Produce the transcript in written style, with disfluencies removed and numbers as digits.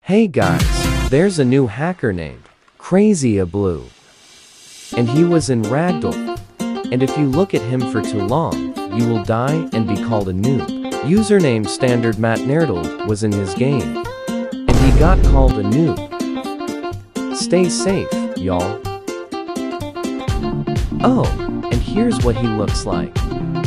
Hey guys, there's a new hacker named CrazyABlue. And he was in Ragdoll. And if you look at him for too long, you will die and be called a noob. Username Standard Matt Nerdle was in his game. And he got called a noob. Stay safe, y'all. Oh, and here's what he looks like.